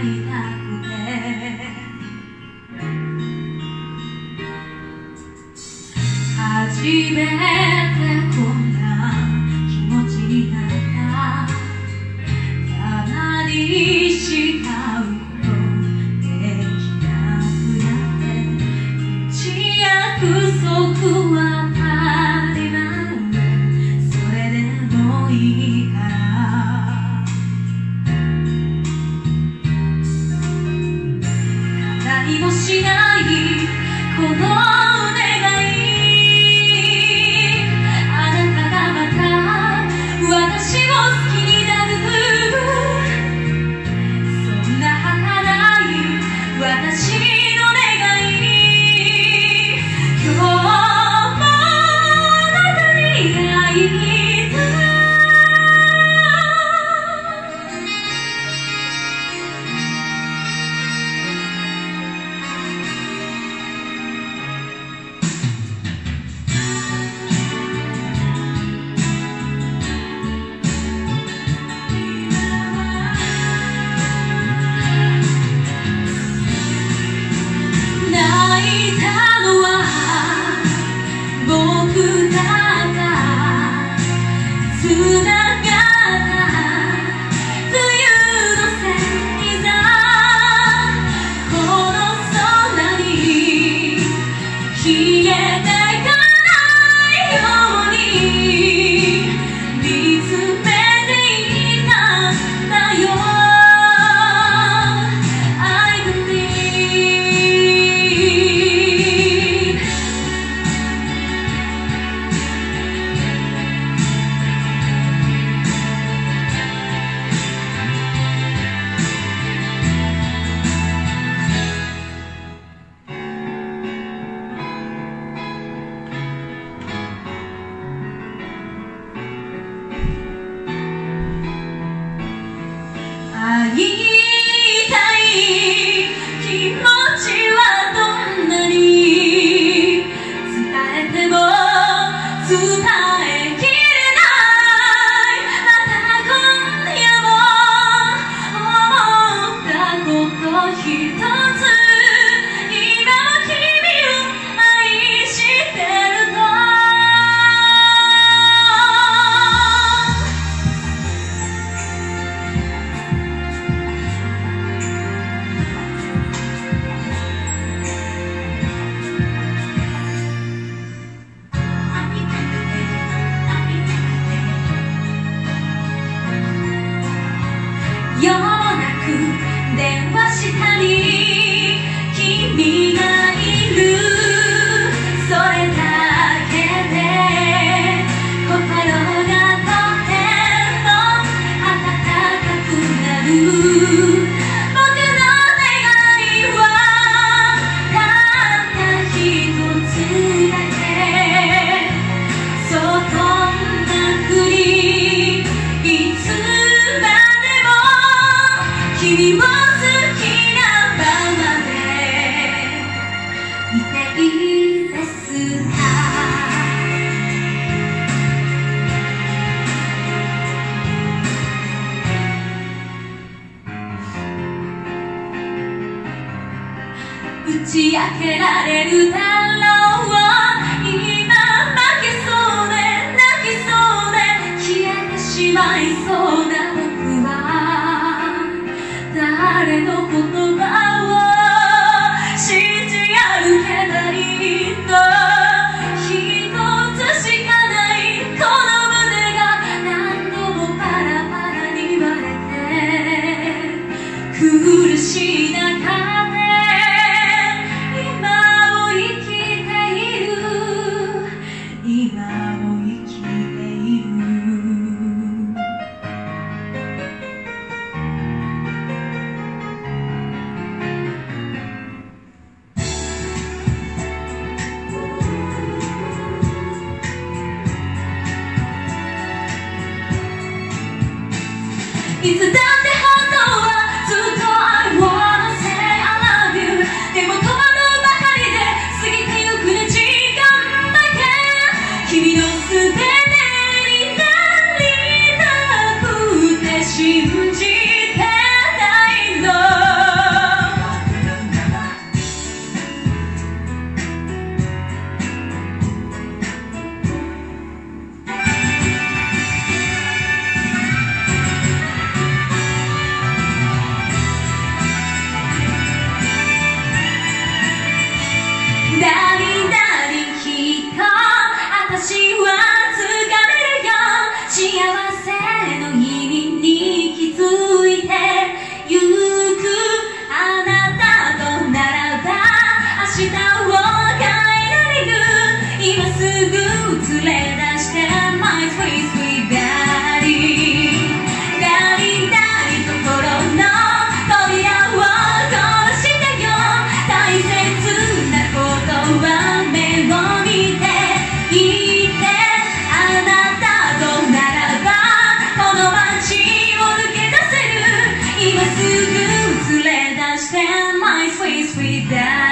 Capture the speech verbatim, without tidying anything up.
いなくて初めてこんな気持ちになったたまにしかうことできなくなって口約束は当たり前それでもいいから何もしないこの打ち明けられるだろう今負けそうで泣きそうで消えてしまいそうな僕は誰の言葉を信じ歩けばいいの一つしかないこの胸が何度もパラパラに割れて苦しい中いつだって本当はずっと I wanna say I love you でも戸惑うばかりで過ぎてゆくね時間だけ君のすべてになりたくて信じてないの spend my sweet sweet day